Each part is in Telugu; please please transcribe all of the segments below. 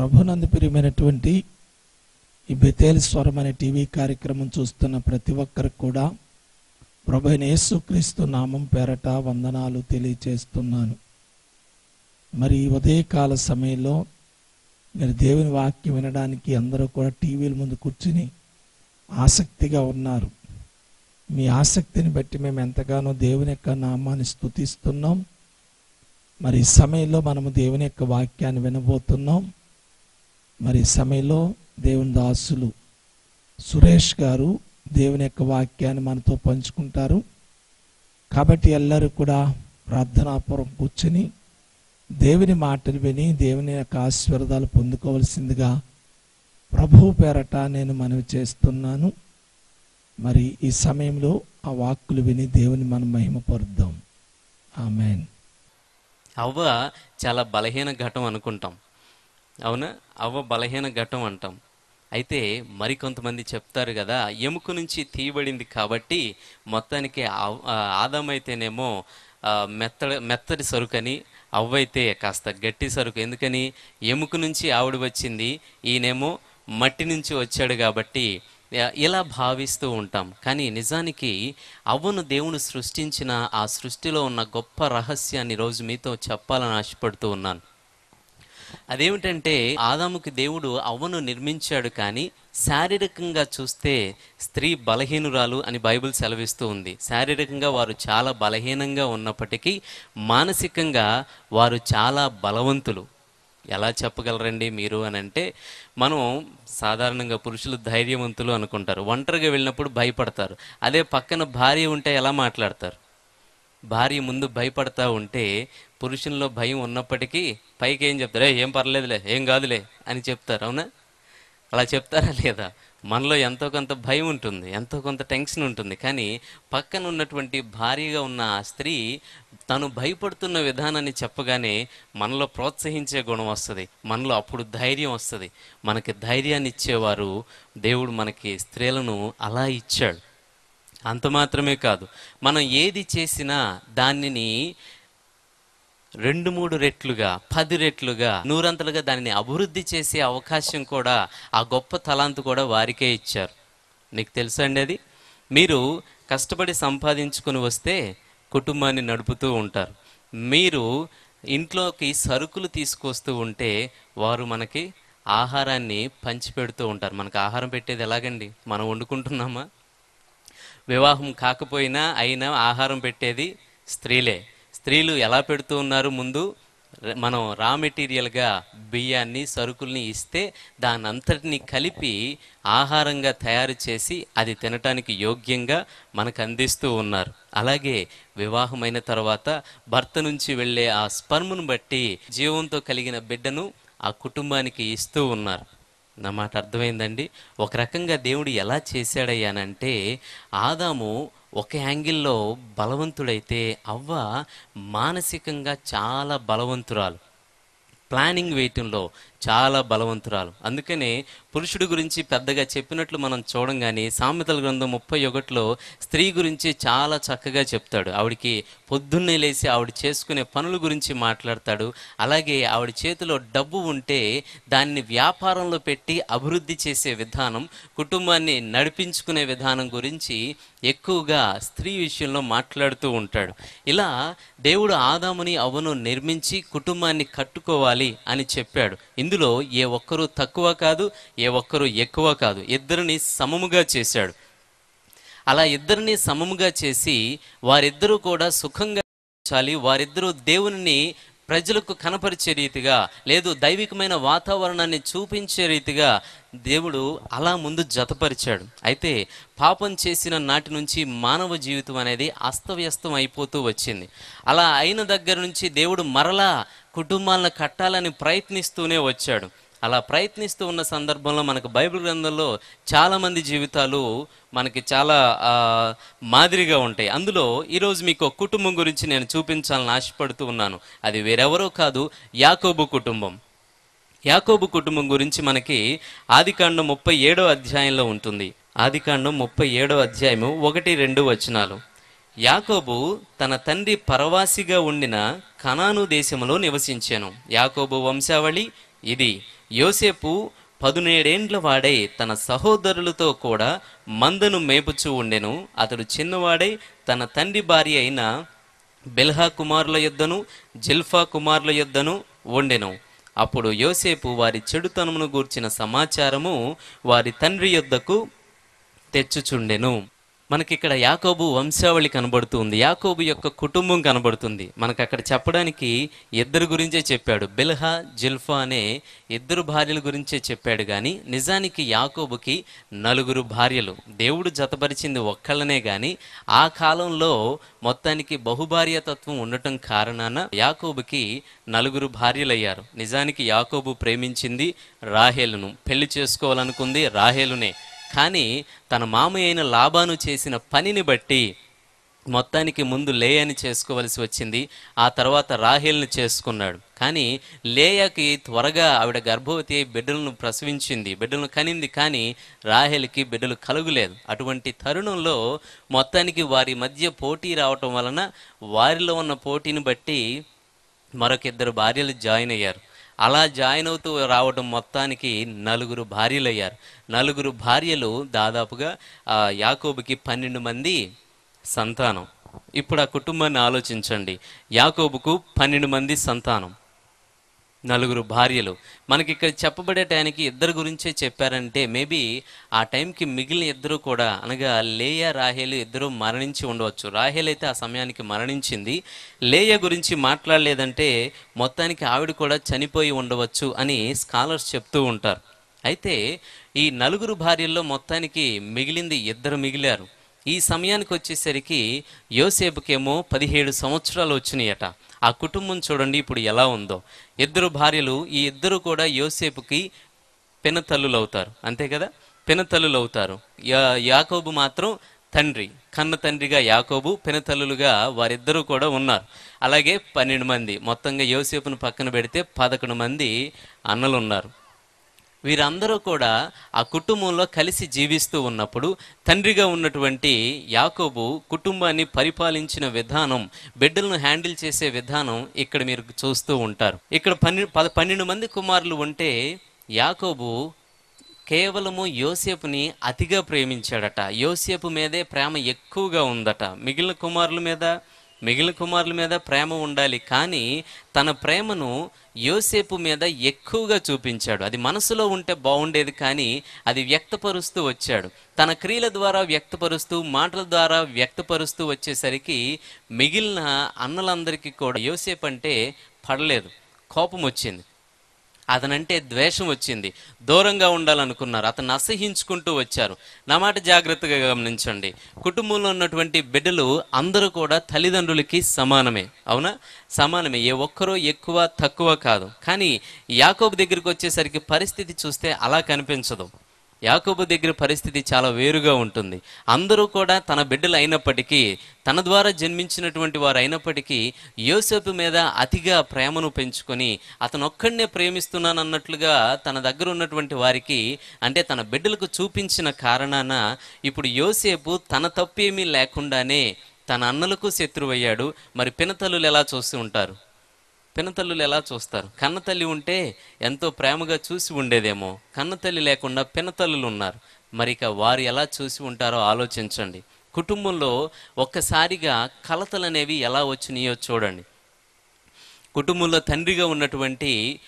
ప్రభునందు ప్రియమైనటువంటి ఈ బెతేల్ స్వరం అనే టీవీ కార్యక్రమం చూస్తున్న ప్రతి ఒక్కరికి కూడా ప్రభు అయిన యేసుక్రీస్తు నామం పేరట వందనాలు తెలియచేస్తున్నాను. మరి ఈ ఉదయకాల సమయంలో మీరు దేవుని వాక్యం వినడానికి అందరూ కూడా టీవీల ముందు కూర్చుని ఆసక్తిగా ఉన్నారు. మీ ఆసక్తిని బట్టి మేము ఎంతగానో దేవుని యొక్క నామాన్ని స్తుతిస్తున్నాం. మరి ఈ సమయంలో మనము దేవుని యొక్క వాక్యాన్ని వినబోతున్నాం. మరి ఈ సమయంలో దేవుని దాసులు సురేష్ గారు దేవుని యొక్క వాక్యాన్ని మనతో పంచుకుంటారు. కాబట్టి ಎಲ್ಲರೂ కూడా ప్రార్థనాపూర్వకం కూర్చుని దేవుని మాటలు విని దేవుని యొక్క ఆశీర్వాదాలు పొందుకోవలసిందిగా ప్రభువు పేరట నేను మనవి చేస్తున్నాను. మరి ఈ సమయంలో ఆ వాక్కులు విని దేవుని మనం మహిమపరుద్దాం. ఆమేన్. అవ్వ చాలా బలహీన ఘటం అనుకుంటాం, అవునా? అవ్వ బలహీన ఘటం అంటాం. అయితే మరికొంతమంది చెప్తారు కదా, ఎముక నుంచి తీయబడింది కాబట్టి మొత్తానికి ఆదామైతేనేమో మెత్తడి సరుకని, అవ్వైతే కాస్త గట్టి సరుకు. ఎందుకని? ఎముక నుంచి ఆవిడ వచ్చింది, ఈయనేమో మట్టి నుంచి వచ్చాడు కాబట్టి ఇలా భావిస్తూ ఉంటాం. కానీ నిజానికి అవ్వను దేవుడు సృష్టించిన ఆ సృష్టిలో ఉన్న గొప్ప రహస్యాన్ని రోజు మీతో చెప్పాలని ఆశపడుతూ ఉన్నాను. అదేమిటంటే, ఆదాముకి దేవుడు అవ్వను నిర్మించాడు, కానీ శారీరకంగా చూస్తే స్త్రీ బలహీనురాలు అని బైబిల్ సెలవిస్తూ ఉంది. శారీరకంగా వారు చాలా బలహీనంగా ఉన్నప్పటికీ మానసికంగా వారు చాలా బలవంతులు. ఎలా చెప్పగలరండి మీరు అని అంటే, మనం సాధారణంగా పురుషులు ధైర్యవంతులు అనుకుంటారు, ఒంటరిగా వెళ్ళినప్పుడు భయపడతారు. అదే పక్కన భార్య ఉంటే ఎలా మాట్లాడతారు? భార్య ముందు భయపడతా ఉంటే పురుషుల్లో భయం ఉన్నప్పటికీ పైకి ఏం చెప్తారు? ఏం పర్లేదులే, ఏం కాదులే అని చెప్తారు, అవునా? అలా చెప్తారా లేదా? మనలో ఎంతో కొంత భయం ఉంటుంది, ఎంతో కొంత టెన్షన్ ఉంటుంది. కానీ పక్కన ఉన్నటువంటి భార్యగా ఉన్న ఆ స్త్రీ తను భయపడుతున్న విధానాన్ని చెప్పగానే మనలో ప్రోత్సహించే గుణం వస్తుంది, మనలో అప్పుడు ధైర్యం వస్తుంది. మనకి ధైర్యాన్ని ఇచ్చేవారు దేవుడు మనకి స్త్రీలను అలా ఇచ్చాడు. అంత మాత్రమే కాదు, మనం ఏది చేసినా దానిని 2-3 రెట్లుగా, 10 రెట్లుగా, 100 దానిని అభివృద్ధి చేసే అవకాశం కూడా, ఆ గొప్ప తలాంతు కూడా వారికే ఇచ్చారు. మీకు తెలుసా అండి అది? మీరు కష్టపడి సంపాదించుకొని వస్తే కుటుంబాన్ని నడుపుతూ ఉంటారు. మీరు ఇంట్లోకి సరుకులు తీసుకొస్తూ ఉంటే వారు మనకి ఆహారాన్ని పంచిపెడుతూ ఉంటారు. మనకు ఆహారం పెట్టేది ఎలాగండి? మనం వండుకుంటున్నామా? వివాహం కాకపోయినా అయినా ఆహారం పెట్టేది స్త్రీలే. స్త్రీలు ఎలా పెడుతూ ఉన్నారు? ముందు మనం రా మెటీరియల్గా బియ్యాన్ని, సరుకుల్ని ఇస్తే దాని అంతటిని కలిపి ఆహారంగా తయారు చేసి అది తినటానికి యోగ్యంగా మనకు అందిస్తూ ఉన్నారు. అలాగే వివాహమైన తర్వాత భర్త నుంచి వెళ్ళే ఆ స్పర్మ్ను బట్టి జీవంతో కలిగిన బిడ్డను ఆ కుటుంబానికి ఇస్తూ ఉన్నారు. నా మాట అర్థమైందండి? ఒక రకంగా దేవుడు ఎలా చేశాడయ్యానంటే, ఆదాము ఒక యాంగిల్లో బలవంతుడైతే అవ్వ మానసికంగా చాలా బలవంతురాలు, ప్లానింగ్ వేయటంలో చాలా బలవంతురాలు. అందుకనే పురుషుడి గురించి పెద్దగా చెప్పినట్లు మనం చూడంగానే సామెతల గ్రంథం 31లో స్త్రీ గురించి చాలా చక్కగా చెప్తాడు. ఆవిడికి పొద్దున్నే లేచి ఆవిడ చేసుకునే పనుల గురించి మాట్లాడతాడు. అలాగే ఆవిడ చేతిలో డబ్బు ఉంటే దాన్ని వ్యాపారంలో పెట్టి అభివృద్ధి చేసే విధానం, కుటుంబాన్ని నడిపించుకునే విధానం గురించి ఎక్కువగా స్త్రీ విషయంలో మాట్లాడుతూ ఉంటాడు. ఇలా దేవుడు ఆదాముని అవ్వను నిర్మించి కుటుంబాన్ని కట్టుకోవాలి అని చెప్పాడు. ఇందులో ఏ ఒక్కరూ తక్కువ కాదు, ఏ ఒక్కరూ ఎక్కువ కాదు, ఇద్దరిని సమముగా చేశాడు. అలా ఇద్దరిని సమముగా చేసి వారిద్దరూ కూడా సుఖంగా ఉంచాలి, వారిద్దరూ దేవుని ప్రజలకు కనపరిచే రీతిగా, లేదు దైవికమైన వాతావరణాన్ని చూపించే రీతిగా దేవుడు అలా ముందు జతపరిచాడు. అయితే పాపం చేసిన నాటి నుంచి మానవ జీవితం అనేది అస్తవ్యస్తం అయిపోతూ వచ్చింది. అలా అయిన దగ్గర నుంచి దేవుడు మరలా కుటుంబాలను కట్టాలని ప్రయత్నిస్తూనే వచ్చాడు. అలా ప్రయత్నిస్తూ ఉన్న సందర్భంలో మనకు బైబిల్ గ్రంథంలో చాలామంది జీవితాలు మనకి చాలా మాదిరిగా ఉంటాయి. అందులో ఈరోజు మీకు ఒక కుటుంబం గురించి నేను చూపించాలని ఆశపడుతూ ఉన్నాను. అది వేరెవరో కాదు, యాకోబు కుటుంబం. యాకోబు కుటుంబం గురించి మనకి ఆదికాండం 37వ అధ్యాయంలో ఉంటుంది. ఆదికాండం 37వ అధ్యాయము 1-2 వచనాలు. యాకోబు తన తండ్రి పరవాసిగా ఉండిన కనాను దేశములో నివసించాను. యాకోబు వంశావళి ఇది. యోసేపు 17 వాడై తన సహోదరులతో కూడా మందను మేపుచూ ఉండెను. అతడు చిన్నవాడై తన తండ్రి భార్య అయిన బెల్హా కుమారుల యొద్దను జిల్ఫా కుమారుల యొద్దను ఉండెను. అప్పుడు యోసేపు వారి చెడుతనమును గూర్చిన సమాచారము వారి తండ్రి యొద్దకు తెచ్చుచుండెను. మనకి ఇక్కడ యాకోబు వంశావళి కనబడుతుంది, యాకోబు యొక్క కుటుంబం కనబడుతుంది. మనకు అక్కడ చెప్పడానికి ఇద్దరు గురించే చెప్పాడు, బిల్హా జిల్ఫా అనే ఇద్దరు భార్యల గురించే చెప్పాడు. కానీ నిజానికి యాకోబుకి 4 భార్యలు. దేవుడు జతపరిచింది ఒక్కళ్ళనే కానీ ఆ కాలంలో మొత్తానికి బహుభార్యతత్వం ఉండటం కారణాన యాకోబుకి 4 భార్యలయ్యారు. నిజానికి యాకోబు ప్రేమించింది రాహేలును, పెళ్లి చేసుకోవాలనుకుంది రాహేలునే. కానీ తన మామయ్య అయిన లాబాను చేసిన పనిని బట్టి మొత్తానికి ముందు లేయాని చేసుకోవలసి వచ్చింది, ఆ తర్వాత రాహేల్ని చేసుకున్నాడు. కానీ లేయాకి త్వరగా ఆవిడ గర్భవతి అయి బిడ్డలను ప్రసవించింది, బిడ్డలను కనింది. కానీ రాహేల్కి బిడ్డలు కలుగులేదు. అటువంటి తరుణంలో మొత్తానికి వారి మధ్య పోటీ రావటం వలన వారిలో ఉన్న పోటీని బట్టి మరొక 2 భార్యలు జాయిన్ అయ్యారు. అలా జాయిన్ అవుతూ రావడం మొత్తానికి 4 భార్యలు అయ్యారు. 4 భార్యలు దాదాపుగా యాకోబుకి 12 మంది సంతానం. ఇప్పుడు ఆ కుటుంబాన్ని ఆలోచించండి. యాకోబుకు 12 మంది సంతానం, 4 భార్యలు. మనకి ఇక్కడ చెప్పబడే టైంకి ఇద్దరు గురించే చెప్పారంటే మేబీ ఆ టైంకి మిగిలిన ఇద్దరు కూడా, అనగా లేయా రాహేలు ఇద్దరు మరణించి ఉండవచ్చు. రాహేల్ అయితే ఆ సమయానికి మరణించింది. లేయా గురించి మాట్లాడలేదంటే మొత్తానికి ఆవిడ కూడా చనిపోయి ఉండవచ్చు అని స్కాలర్స్ చెప్తూ ఉంటారు. అయితే ఈ 4 భార్యల్లో మొత్తానికి మిగిలింది 2 మిగిలారు. ఈ సమయానికి వచ్చేసరికి యోసేపుకేమో 17 సంవత్సరాలు వచ్చినాయట. ఆ కుటుంబం చూడండి ఇప్పుడు ఎలా ఉందో. 2 భార్యలు, ఈ 2 కూడా యోసేపుకి పినతల్లులు అవుతారు, అంతే కదా, పినతల్లులు అవుతారు. యాకోబు మాత్రం తండ్రి, కన్న తండ్రిగా యాకోబు, పినతల్లులుగా వారిద్దరూ కూడా ఉన్నారు. అలాగే 12 మంది, మొత్తంగా యోసేపును పక్కన పెడితే 11 మంది అన్నలు ఉన్నారు. వీరందరూ కూడా ఆ కుటుంబంలో కలిసి జీవిస్తూ ఉన్నప్పుడు తండ్రిగా ఉన్నటువంటి యాకోబు కుటుంబాన్ని పరిపాలించిన విధానం, బిడ్డలను హ్యాండిల్ చేసే విధానం ఇక్కడ మీరు చూస్తూ ఉంటారు. ఇక్కడ 12 మంది కుమారులు ఉంటే యాకోబు కేవలము యోసేపుని అతిగా ప్రేమించాడట. యోసేపు మీదే ప్రేమ ఎక్కువగా ఉందట. మిగిలిన కుమారుల మీద ప్రేమ ఉండాలి, కానీ తన ప్రేమను యోసేపు మీద ఎక్కువగా చూపించాడు. అది మనసులో ఉంటే బాగుండేది, కానీ అది వ్యక్తపరుస్తూ వచ్చాడు. తన క్రియల ద్వారా వ్యక్తపరుస్తూ, మాటల ద్వారా వ్యక్తపరుస్తూ వచ్చేసరికి మిగిలిన అన్నలందరికీ కూడా యోసేపు అంటే పడలేదు, కోపం వచ్చింది, అతనంటే ద్వేషం వచ్చింది, దూరంగా ఉండాలనుకున్నారు, అతన్ని అసహించుకుంటూ వచ్చారు. నా మాట జాగ్రత్తగా గమనించండి. కుటుంబంలో ఉన్నటువంటి బిడ్డలు అందరూ కూడా తల్లిదండ్రులకి సమానమే, అవునా? సమానమే, ఏ ఒక్కరూ ఎక్కువ తక్కువ కాదు. కానీ యాకోబు దగ్గరికి వచ్చేసరికి పరిస్థితి చూస్తే అలా కనిపించదు. యాకోబు దగ్గర పరిస్థితి చాలా వేరుగా ఉంటుంది. అందరూ కూడా తన బిడ్డలు అయినప్పటికీ, తన ద్వారా జన్మించినటువంటి వారు అయినప్పటికీ యోసేపు మీద అతిగా ప్రేమను పెంచుకొని అతను ఒక్కడనే ప్రేమిస్తున్నానన్నట్లుగా తన దగ్గర ఉన్నటువంటి వారికి, అంటే తన బిడ్డలకు చూపించిన కారణాన ఇప్పుడు యోసేపు తన తప్పేమీ లేకుండానే తన అన్నలకు శత్రువయ్యాడు. మరి పినతల్లులు ఎలా చూస్తూ ఉంటారు? పినతల్లులు ఎలా చూస్తారు? కన్నతల్లి ఉంటే ఎంతో ప్రేమగా చూసి ఉండేదేమో, కన్నతల్లి లేకుండా పినతల్లులు ఉన్నారు. మరి ఇక వారు ఎలా చూసి ఉంటారో ఆలోచించండి. కుటుంబంలో ఒక్కసారిగా కలతలు అనేవి ఎలా వచ్చినాయో చూడండి. కుటుంబంలో తండ్రిగా ఉన్నటువంటి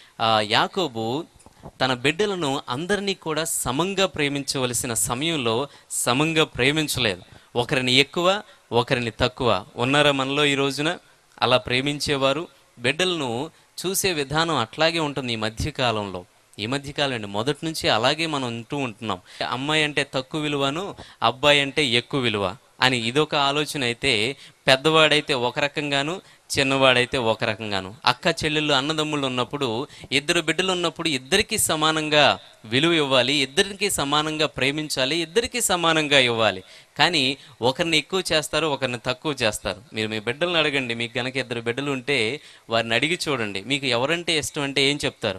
యాకోబు తన బిడ్డలను అందరినీ కూడా సమంగా ప్రేమించవలసిన సమయంలో సమంగా ప్రేమించలేదు. ఒకరిని ఎక్కువ, ఒకరిని తక్కువ. ఉన్నారా మనలో ఈ రోజున అలా ప్రేమించేవారు? బిడ్డలను చూసే విధానం అట్లాగే ఉంటుంది ఈ మధ్యకాలంలో. మొదటి నుంచి అలాగే మనం ఉంటున్నాం. అమ్మాయి అంటే తక్కువ విలువను, అబ్బాయి అంటే ఎక్కువ విలువ అని ఇదొక ఆలోచన అయితే, పెద్దవాడైతే ఒక రకంగాను, చిన్నవాడైతే ఒక రకంగాను. అక్క చెల్లెళ్ళు అన్నదమ్ముళ్ళు ఉన్నప్పుడు, 2 బిడ్డలు ఉన్నప్పుడు ఇద్దరికీ సమానంగా విలువ ఇవ్వాలి, ఇద్దరికి సమానంగా ప్రేమించాలి, ఇద్దరికీ సమానంగా ఇవ్వాలి. కానీ ఒకరిని ఎక్కువ చేస్తారు, ఒకరిని తక్కువ చేస్తారు. మీరు మీ బిడ్డలను అడగండి. మీకు కనుక 2 బిడ్డలు ఉంటే వారిని అడిగి చూడండి, మీకు ఎవరంటే ఇష్టం అంటే ఏం చెప్తారు?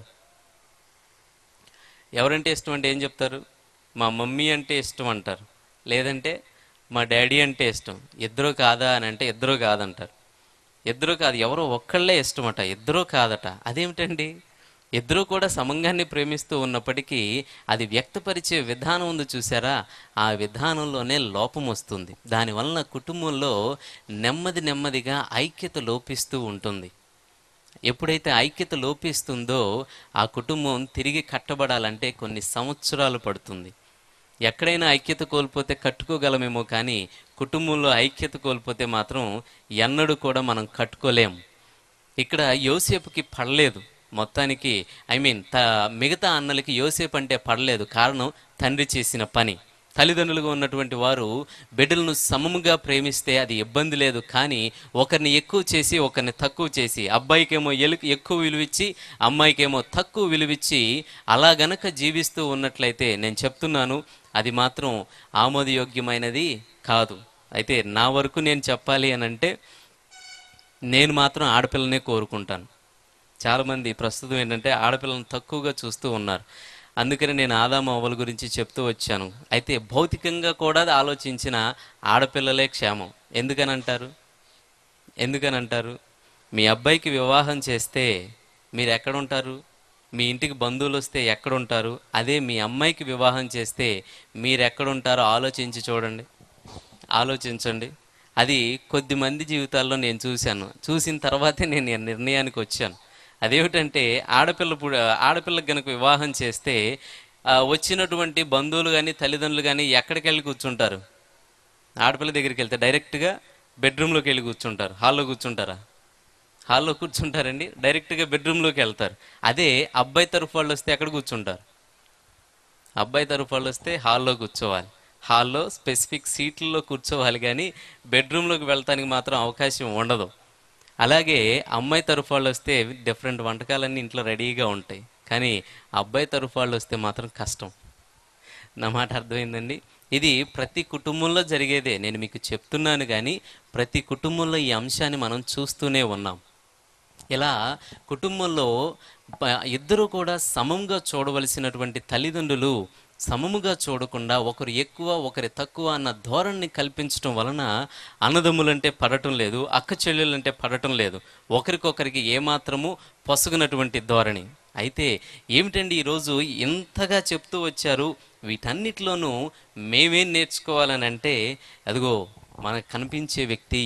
ఎవరంటే ఇష్టం అంటే ఏం చెప్తారు? మా మమ్మీ అంటే ఇష్టం అంటారు, లేదంటే మా డాడీ అంటే ఇష్టం. ఇద్దరు కాదా అని అంటే ఇద్దరు కాదంటారు. ఇద్దరు కాదు, ఎవరో ఒక్కళ్ళే ఇష్టమట, ఇద్దరూ కాదట. అదేమిటండి? ఇద్దరూ కూడా సమంగాన్ని ప్రేమిస్తూ ఉన్నప్పటికీ అది వ్యక్తపరిచే విధానం ఉంది చూసారా, ఆ విధానంలోనే లోపం వస్తుంది. దానివలన కుటుంబంలో నెమ్మదిగా ఐక్యత లోపిస్తూ ఉంటుంది. ఎప్పుడైతే ఐక్యత లోపిస్తుందో ఆ కుటుంబం తిరిగి కట్టబడాలంటే కొన్ని సంవత్సరాలు పడుతుంది. ఎక్కడైనా ఐక్యత కోల్పోతే కట్టుకోగలమేమో, కానీ కుటుంబంలో ఐక్యత కోల్పోతే మాత్రం ఎన్నడూ కూడా మనం కట్టుకోలేం. ఇక్కడ యోసేపుకి పడలేదు మొత్తానికి. మిగతా అన్నలకి యోసేపు అంటే పడలేదు. కారణం తండ్రి చేసిన పని. తల్లిదండ్రులుగా ఉన్నటువంటి వారు బిడ్డలను సమముగా ప్రేమిస్తే అది ఇబ్బంది లేదు. కానీ ఒకరిని ఎక్కువ చేసి ఒకరిని తక్కువ చేసి, అబ్బాయికేమో ఎక్కువ విలువిచ్చి అమ్మాయికేమో తక్కువ విలువిచ్చి అలా గనక జీవిస్తూ ఉన్నట్లయితే నేను చెప్తున్నాను, అది మాత్రం ఆమోదయోగ్యమైనది కాదు. అయితే నా వరకు నేను చెప్పాలి అని అంటే, నేను మాత్రం ఆడపిల్లనే కోరుకుంటాను. చాలామంది ప్రస్తుతం ఏంటంటే ఆడపిల్లను తక్కువగా చూస్తూ ఉన్నారు. అందుకని నేను ఆదాము అవ్వల గురించి చెప్తూ వచ్చాను. అయితే భౌతికంగా కూడా ఆలోచించిన ఆడపిల్లలే క్షేమం. ఎందుకనంటారు? మీ అబ్బాయికి వివాహం చేస్తే మీరు ఎక్కడుంటారు? మీ ఇంటికి బంధువులు వస్తే ఎక్కడుంటారు? అదే మీ అమ్మాయికి వివాహం చేస్తే మీరు ఎక్కడుంటారో ఆలోచించండి. అది కొద్దిమంది జీవితాల్లో నేను చూసిన తర్వాతే నేను ఈ నిర్ణయానికి వచ్చాను. అదేమిటంటే ఆడపిల్లకి గనుక వివాహం చేస్తే వచ్చినటువంటి బంధువులు కానీ తల్లిదండ్రులు కానీ ఎక్కడికి వెళ్ళి కూర్చుంటారు? ఆడపిల్ల దగ్గరికి వెళ్తే డైరెక్ట్గా బెడ్రూమ్లోకి వెళ్ళి కూర్చుంటారు. హాల్లో కూర్చుంటారా? హాల్లో కూర్చుంటారండి. డైరెక్ట్గా బెడ్రూమ్లోకి వెళ్తారు. అదే అబ్బాయి తరఫు వాళ్ళు వస్తే ఎక్కడ కూర్చుంటారు? అబ్బాయి తరఫు వాళ్ళు వస్తే హాల్లో కూర్చోవాలి. హాల్లో స్పెసిఫిక్ సీట్లలో కూర్చోవాలి, కానీ బెడ్రూమ్లోకి వెళ్ళటానికి మాత్రం అవకాశం ఉండదు. అలాగే అమ్మాయి తరఫు వాళ్ళు వస్తే డిఫరెంట్ వంటకాలన్నీ ఇంట్లో రెడీగా ఉంటాయి, కానీ అబ్బాయి తరఫు వాళ్ళు వస్తే మాత్రం కష్టం. నా మాట అర్థమైందండి? ఇది ప్రతి కుటుంబంలో జరిగేదే. నేను మీకు చెప్తున్నాను, కానీ ప్రతి కుటుంబంలో ఈ అంశాన్ని మనం చూస్తూనే ఉన్నాం. ఇలా కుటుంబంలో ఇద్దరు కూడా సమంగా చూడవలసినటువంటి తల్లిదండ్రులు సమముగా చూడకుండా ఒకరు ఎక్కువ ఒకరి తక్కువ అన్న ధోరణిని కల్పించడం వలన అన్నదమ్ములంటే పడటం లేదు, అక్క చెల్లెలంటే పడటం లేదు, ఒకరికొకరికి ఏమాత్రము పొసగనటువంటి ధోరణి. అయితే ఏమిటండి ఈరోజు ఇంతగా చెప్తూ వచ్చారు, వీటన్నిటిలోనూ మేమేం నేర్చుకోవాలని అంటే, అదిగో మనకు కనిపించే వ్యక్తి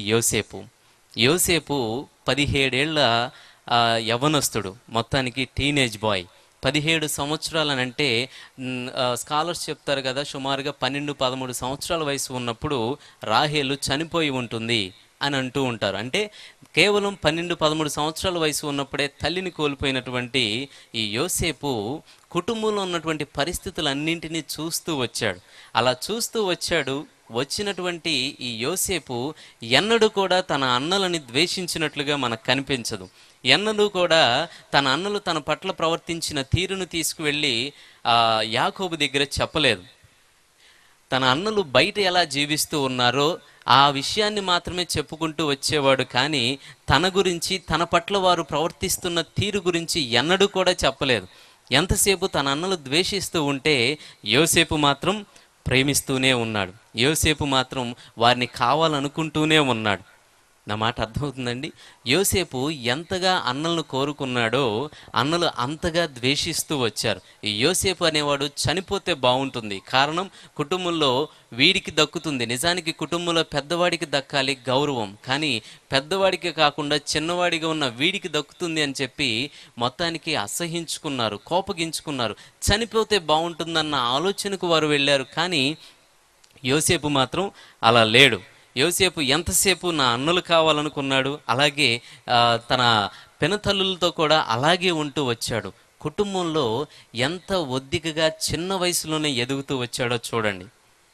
యోసేపు 17 ఏళ్ల యవ్వనస్తుడు, మొత్తానికి టీనేజ్ బాయ్. 17 సంవత్సరాలనంటే స్కాలర్స్ చెప్తారు కదా, సుమారుగా 12-13 సంవత్సరాల వయసు ఉన్నప్పుడు రాహేలు చనిపోయి ఉంటుంది అని అంటూ ఉంటారు. అంటే కేవలం 12-13 సంవత్సరాల వయసు ఉన్నప్పుడే తల్లిని కోల్పోయినటువంటి ఈ యోసేపు కుటుంబంలో ఉన్నటువంటి పరిస్థితులన్నింటినీ చూస్తూ వచ్చాడు. అలా చూస్తూ వచ్చినటువంటి ఈ యోసేపు ఎన్నడూ కూడా తన అన్నలని ద్వేషించినట్లుగా మనకు కనిపించదు. ఎన్నడూ కూడా తన అన్నలు తన పట్ల ప్రవర్తించిన తీరును తీసుకువెళ్ళి యాకోబు దగ్గర చెప్పలేదు. తన అన్నలు బయట ఎలా జీవిస్తూ ఉన్నారో ఆ విషయాన్ని మాత్రమే చెప్పుకుంటూ వచ్చేవాడు, కానీ తన గురించి తన పట్ల వారు ప్రవర్తిస్తున్న తీరు గురించి ఎన్నడూ కూడా చెప్పలేదు. ఎంతసేపు తన అన్నలు ద్వేషిస్తూ ఉంటే యోసేపు మాత్రం ప్రేమిస్తూనే ఉన్నాడు. యోసేపు మాత్రం వారిని కావాలనుకుంటూనే ఉన్నాడు. నా మాట అర్థమవుతుందండి? యోసేపు ఎంతగా అన్నలను కోరుకున్నాడో అన్నలు అంతగా ద్వేషిస్తూ వచ్చారు. ఈ యోసేపు అనేవాడు చనిపోతే బాగుంటుంది, కారణం కుటుంబంలో వీడికి దక్కుతుంది. నిజానికి కుటుంబంలో పెద్దవాడికి దక్కాలి గౌరవం, కానీ పెద్దవాడికి కాకుండా చిన్నవాడిగా ఉన్న వీడికి దక్కుతుంది అని చెప్పి మొత్తానికి అసహించుకున్నారు, కోపగించుకున్నారు. చనిపోతే బాగుంటుందన్న ఆలోచనకు వారు వెళ్ళారు, కానీ యోసేపు మాత్రం అలా లేడు. యోసేపు ఎంతసేపు నా అన్నలు కావాలనుకున్నాడు, అలాగే తన పెనతల్లులతో కూడా అలాగే ఉంటూ వచ్చాడు. కుటుంబంలో ఎంత ఒద్దికగా చిన్న వయసులోనే ఎదుగుతూ వచ్చాడో చూడండి.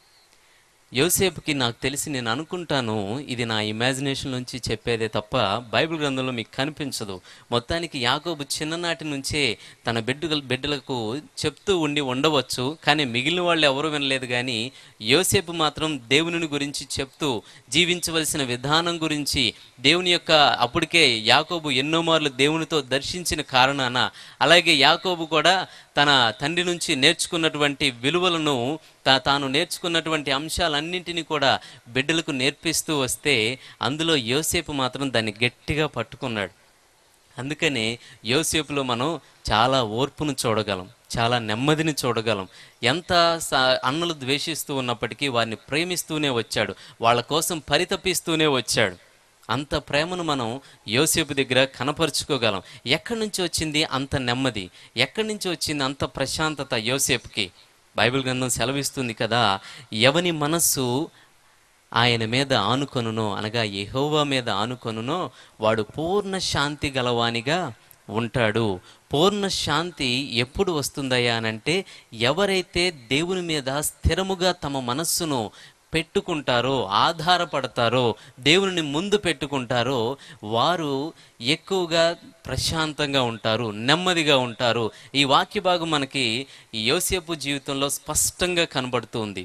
యోసేపుకి నాకు తెలిసి, నేను అనుకుంటాను, ఇది నా ఇమాజినేషన్ నుంచి చెప్పేదే తప్ప బైబిల్ గ్రంథంలో మీకు కనిపించదు. మొత్తానికి యాకోబు చిన్ననాటి నుంచే తన బిడ్డలకు చెప్తూ ఉండవచ్చు, కానీ మిగిలిన వాళ్ళు ఎవరు వినలేదు. కానీ యోసేపు మాత్రం దేవుని గురించి చెప్తూ జీవించవలసిన విధానం గురించి, దేవుని యొక్క అప్పటికే యాకోబు ఎన్నో మార్లు దేవునితో దర్శించిన కారణాన, అలాగే యాకోబు కూడా తన తండ్రి నుంచి నేర్చుకున్నటువంటి విలువలను, తాను నేర్చుకున్నటువంటి అంశాలన్నింటినీ కూడా బిడ్డలకు నేర్పిస్తూ వస్తే అందులో యోసేపు మాత్రం దాన్ని గట్టిగా పట్టుకున్నాడు. అందుకనే యోసేపులో మనం చాలా ఓర్పును చూడగలం, చాలా నెమ్మదిని చూడగలం. ఎంత అన్నలు ద్వేషిస్తూ ఉన్నప్పటికీ వారిని ప్రేమిస్తూనే వచ్చాడు, వాళ్ళ కోసం పరితపిస్తూనే వచ్చాడు. అంత ప్రేమను మనం యోసేపు దగ్గర కనపరుచుకోగలం. ఎక్కడి నుంచి వచ్చింది అంత నెమ్మది? ఎక్కడి నుంచి వచ్చింది అంత ప్రశాంతత యోసేపుకి? బైబిల్ గ్రంథం సెలవిస్తుంది కదా, ఎవని మనస్సు ఆయన మీద ఆనుకొనునో, అనగా యెహోవా మీద ఆనుకొనునో వాడు పూర్ణ శాంతి గలవానిగా ఉంటాడు. పూర్ణ శాంతి ఎప్పుడు వస్తుందయ్యా అనంటే, ఎవరైతే దేవుని మీద స్థిరముగా తమ మనస్సును పెట్టుకుంటారో, ఆధారపడతారో, దేవుని ముందు పెట్టుకుంటారో, వారు ఎక్కువగా ప్రశాంతంగా ఉంటారు, నెమ్మదిగా ఉంటారు. ఈ వాక్య భాగం మనకి ఈ యోసేపు జీవితంలో స్పష్టంగా కనబడుతుంది.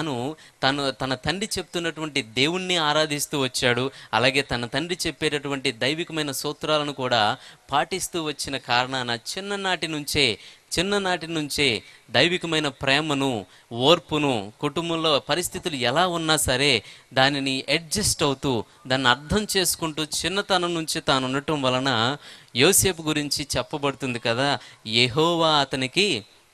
తన తండ్రి చెప్తున్నటువంటి దేవుణ్ణి ఆరాధిస్తూ వచ్చాడు. అలాగే తన తండ్రి చెప్పేటటువంటి దైవికమైన సూత్రాలను కూడా పాటిస్తూ వచ్చిన కారణాన చిన్ననాటి నుంచే దైవికమైన ప్రేమను, ఓర్పును, కుటుంబంలో పరిస్థితులు ఎలా ఉన్నా సరే దానిని అడ్జస్ట్ అవుతూ, దాన్ని అర్థం చేసుకుంటూ చిన్నతనం నుంచి తాను ఉండటం వలన యోసేపు గురించి చెప్పబడుతుంది కదా, యెహోవా అతనికి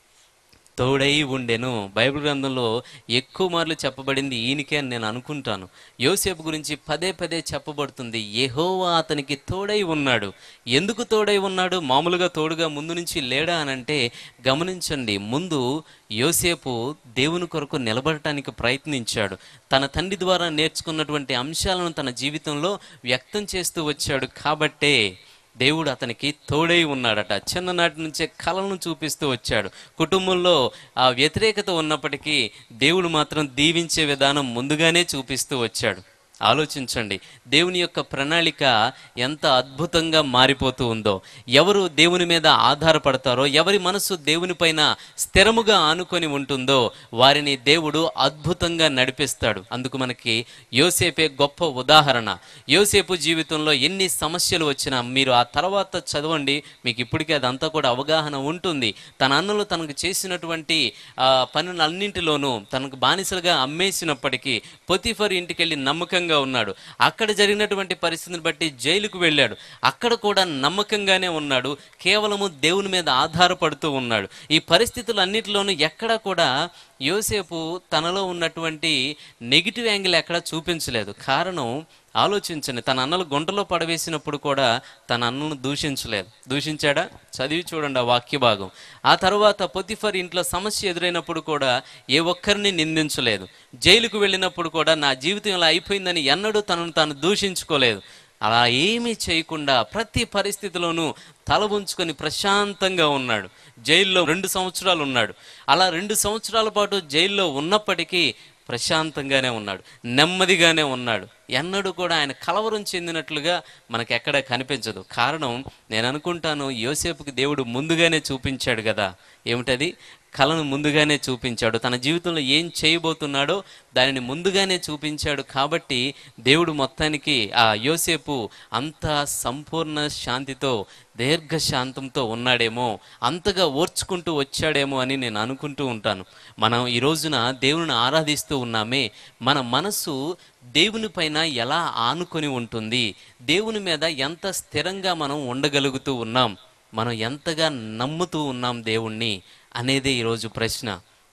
తోడై ఉండెను. బైబిల్ గ్రంథంలో ఎక్కువ మార్లు చెప్పబడింది ఈయనకే అని నేను అనుకుంటాను. యోసేపు గురించి పదే పదే చెప్పబడుతుంది, యెహోవా అతనికి తోడై ఉన్నాడు. ఎందుకు తోడై ఉన్నాడు? మామూలుగా తోడుగా ముందు నుంచి లేడా అనంటే, గమనించండి, ముందు యోసేపు దేవుని కొరకు నిలబడటానికి ప్రయత్నించాడు. తన తండ్రి ద్వారా నేర్చుకున్నటువంటి అంశాలను తన జీవితంలో వ్యక్తం చేస్తూ వచ్చాడు. కాబట్టే దేవుడు అతనికి తోడై ఉన్నాడట. చిన్ననాటి నుంచే కళలను చూపిస్తూ వచ్చాడు. కుటుంబంలో ఆ వ్యతిరేకత ఉన్నప్పటికీ దేవుడు మాత్రం దీవించే విధానం ముందుగానే చూపిస్తూ వచ్చాడు. ఆలోచించండి, దేవుని యొక్క ప్రణాళిక ఎంత అద్భుతంగా మారిపోతూ ఉందో. ఎవరు దేవుని మీద ఆధారపడతారో, ఎవరి మనసు దేవుని పైన స్థిరముగా ఆనుకొని ఉంటుందో వారిని దేవుడు అద్భుతంగా నడిపిస్తాడు. అందుకు మనకి యోసేపే గొప్ప ఉదాహరణ. యోసేపు జీవితంలో ఎన్ని సమస్యలు వచ్చినా మీరు ఆ తర్వాత చదవండి, మీకు ఇప్పటికే అదంతా కూడా అవగాహన ఉంటుంది. తన అన్నలు తనకు చేసినటువంటి పనులన్నింటిలోనూ తనకు బానిసలుగా అమ్మేసినప్పటికీ పొతిఫర్ ఇంటికి వెళ్ళి నమ్మకంగా ఉన్నాడు. అక్కడ జరిగినటువంటి పరిస్థితిని బట్టి జైలుకు వెళ్ళాడు, అక్కడ కూడా నమ్మకంగానే ఉన్నాడు. కేవలము దేవుని మీద ఆధారపడుతూ ఉన్నాడు. ఈ పరిస్థితులన్నిటిలోనూ ఎక్కడా కూడా యోసేపు తనలో ఉన్నటువంటి నెగిటివ్ యాంగిల్ ఎక్కడా చూపించలేదు. కారణం ఆలోచించండి, తన అన్నలు గుంటలో పడవేసినప్పుడు కూడా తన అన్నను దూషించలేదు. దూషించాడా? చదివి చూడండి ఆ వాక్య భాగం. ఆ తర్వాత పొతిఫర్ ఇంట్లో సమస్య ఎదురైనప్పుడు కూడా ఏ ఒక్కరిని నిందించలేదు. జైలుకు వెళ్ళినప్పుడు కూడా నా జీవితం ఇలా అయిపోయిందని ఎన్నడూ తనను తాను దూషించుకోలేదు. అలా ఏమీ చేయకుండా ప్రతి పరిస్థితిలోనూ తల ఉంచుకొని ప్రశాంతంగా ఉన్నాడు. జైల్లో 2 సంవత్సరాలు ఉన్నాడు. అలా 2 సంవత్సరాల పాటు జైల్లో ఉన్నప్పటికీ ప్రశాంతంగానే ఉన్నాడు, నెమ్మదిగానే ఉన్నాడు. ఎన్నడూ కూడా ఆయన కలవరం చెందినట్లుగా మనకు ఎక్కడ కనిపించదు. కారణం, నేను అనుకుంటాను, యోసేపుకి దేవుడు ముందుగానే చూపించాడు కదా. ఏమిటది? కళను ముందుగానే చూపించాడు. తన జీవితంలో ఏం చేయబోతున్నాడో దానిని ముందుగానే చూపించాడు. కాబట్టి దేవుడు మొత్తానికి ఆ యోసేపు అంత సంపూర్ణ శాంతితో, దీర్ఘశాంతంతో ఉన్నాడేమో, అంతగా ఓర్చుకుంటూ వచ్చాడేమో అని నేను అనుకుంటూ ఉంటాను. మనం ఈ రోజున దేవుని ఆరాధిస్తూ ఉన్నామే, మన మనసు దేవుని పైన ఎలా ఆనుకొని ఉంటుంది, దేవుని మీద ఎంత స్థిరంగా మనం ఉండగలుగుతూ ఉన్నాం, మనం ఎంతగా నమ్ముతూ ఉన్నాం దేవుణ్ణి అనేదే ఈరోజు ప్రశ్న.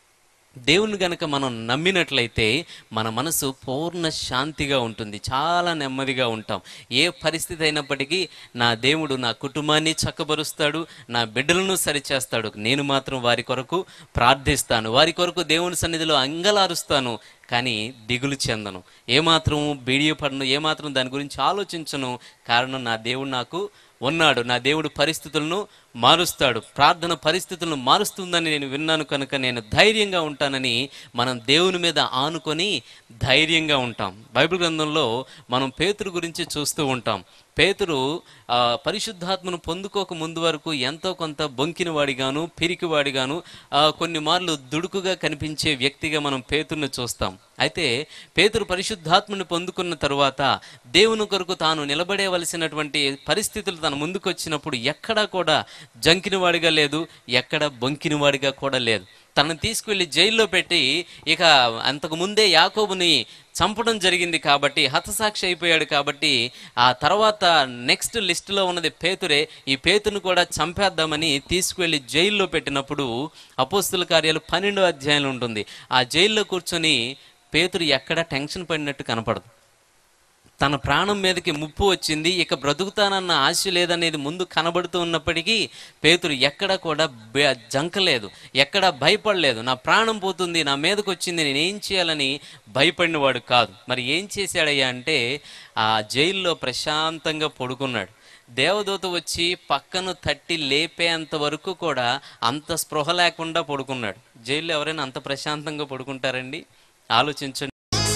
దేవుని గనక మనం నమ్మినట్లయితే మన మనసు పూర్ణ శాంతిగా ఉంటుంది, చాలా నెమ్మదిగా ఉంటాం. ఏ పరిస్థితి అయినప్పటికీ నా దేవుడు నా కుటుంబాన్ని చక్కబరుస్తాడు, నా బిడ్డలను సరిచేస్తాడు. నేను మాత్రం వారి కొరకు ప్రార్థిస్తాను, వారి కొరకు దేవుని సన్నిధిలో అంగలారుస్తాను, కానీ దిగులు చెందను, ఏమాత్రం బిడియపడను, ఏమాత్రం దాని గురించి ఆలోచించను. కారణం, నా దేవుడు నాకు ఉన్నాడు, నా దేవుడు పరిస్థితులను మారుస్తాడు, ప్రార్థన పరిస్థితులను మారుస్తుందని నేను విన్నాను కనుక నేను ధైర్యంగా ఉంటానని మనం దేవుని మీద ఆనుకొని ధైర్యంగా ఉంటాం. బైబిల్ గ్రంథంలో మనం పేతురు గురించి చూస్తూ ఉంటాం. పేతురు పరిశుద్ధాత్మను పొందుకోక ముందు వరకు ఎంతో కొంత బొంకినవాడిగాను, పిరికివాడిగాను, కొన్ని మార్లు దుడుకుగా కనిపించే వ్యక్తిగా మనం పేతురుని చూస్తాం. అయితే పేతురు పరిశుద్ధాత్మను పొందుకున్న తరువాత దేవుని కొరకు తాను నిలబడేవలసినటువంటి పరిస్థితులు తన ముందుకు వచ్చినప్పుడు ఎక్కడా కూడా జంకినవాడిగా లేదు, ఎక్కడ బొంకినవాడిగా కూడా లేదు. తనను తీసుకువెళ్ళి జైల్లో పెట్టి ఇక అంతకు ముందే యాకోబుని చంపడం జరిగింది కాబట్టి హతసాక్షి అయిపోయాడు కాబట్టి ఆ తర్వాత నెక్స్ట్ లిస్టులో ఉన్నది పేతురే. ఈ పేతును కూడా చంపేద్దామని తీసుకువెళ్ళి జైల్లో పెట్టినప్పుడు అపోస్తుల కార్యాలు 12వ అధ్యాయంలో ఉంటుంది. ఆ జైల్లో కూర్చొని పేతురు ఎక్కడా టెన్షన్ పడినట్టు కనపడదు. తన ప్రాణం మీదకి ముప్పు వచ్చింది, ఇక బ్రతుకుతానన్న ఆశ లేదనేది ముందు కనబడుతూ ఉన్నప్పటికీ పేతురు ఎక్కడ కూడా జంకలేదు, ఎక్కడ భయపడలేదు. నా ప్రాణం పోతుంది, నా మీదకి వచ్చింది, నేనేం చేయాలని భయపడినవాడు కాదు. మరి ఏం చేశాడయ్యా అంటే ఆ జైల్లో ప్రశాంతంగా పడుకున్నాడు. దేవదూత వచ్చి పక్కను తట్టి లేపేంత వరకు కూడా అంత స్పృహ లేకుండా పడుకున్నాడు. జైల్లో ఎవరైనా అంత ప్రశాంతంగా పడుకుంటారండి? ఆలోచించండి.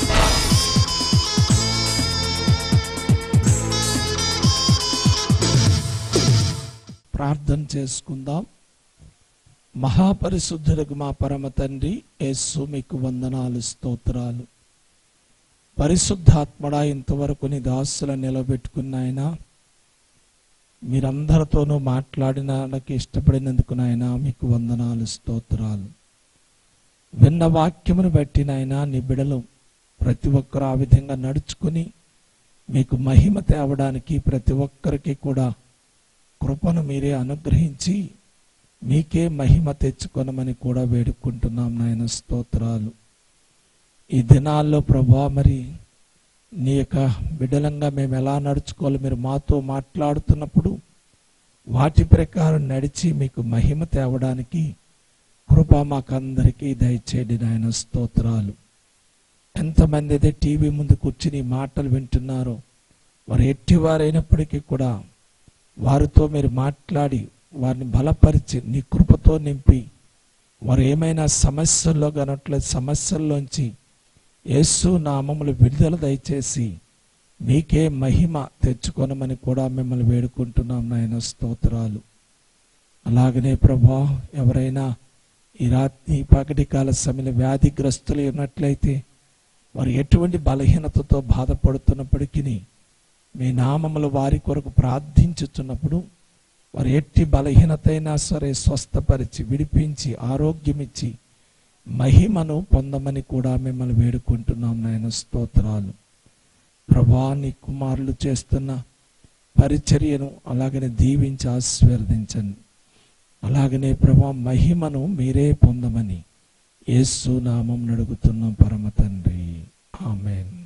ప్రార్థన చేసుకుందాం. మహాపరిశుద్ధులకు మా పరమ తండ్రి యేసు, మీకు వందనాలు, స్తోత్రాలు. పరిశుద్ధాత్మడా, ఇంతవరకు నీ దాసుల నిలబెట్టుకున్నాయన, మీరందరితోనూ మాట్లాడినకి ఇష్టపడినందుకు నాయన మీకు వందనాలు, స్తోత్రాలు. విన్న వాక్యమును బట్టి నాయన నీ బిడలు ప్రతి ఒక్కరు ఆ విధంగా నడుచుకుని మీకు మహిమ తేవడానికి ప్రతి ఒక్కరికి కూడా కృపను మీరే అనుగ్రహించి మీకే మహిమ తెచ్చుకొనమని కూడా వేడుకుంటున్నాం నాయన, స్తోత్రాలు. ఈ దినాల్లో ప్రభా, మరి నీ యొక్క బిడలంగా మేము ఎలా నడుచుకోవాలి మీరు మాతో మాట్లాడుతున్నప్పుడు వాటి ప్రకారం నడిచి మీకు మహిమ తేవడానికి కృప మాకందరికీ దయచేయండి నాయన, స్తోత్రాలు. ఎంతమంది అయితే టీవీ ముందు కూర్చుని మాటలు వింటున్నారో వారు ఎట్టివారైనప్పటికీ కూడా వారితో మీరు మాట్లాడి వారిని బలపరిచి నీ కృపతో నింపి వారు ఏమైనా సమస్యల్లో కనట్లేదు సమస్యల్లోంచి యేసు నామములు విడుదల దయచేసి మీకే మహిమ తెచ్చుకొనమని కూడా మిమ్మల్ని వేడుకుంటున్నాం నాయన, స్తోత్రాలు. అలాగనే ప్రభా, ఎవరైనా ఈ రాత్రి పగటి కాల సమయంలో వ్యాధిగ్రస్తులు ఉన్నట్లయితే వారు ఎటువంటి బలహీనతతో బాధపడుతున్నప్పటికీ మీ నామములు వారి కొరకు ప్రార్థించుతున్నప్పుడు వారు ఎట్టి బలహీనత అయినా సరే స్వస్థపరిచి విడిపించి ఆరోగ్యమిచ్చి మహిమను పొందమని కూడా మిమ్మల్ని వేడుకుంటున్నాం నాయన, స్తోత్రాలు. ప్రభా, నీ కుమారులు చేస్తున్న పరిచర్యను అలాగనే దీవించి ఆశీర్వదించండి. అలాగనే ప్రభా, మహిమను మీరే పొందమని యేసు నామం అడుగుతున్నాం పరమ తండ్రి, ఆమేన్.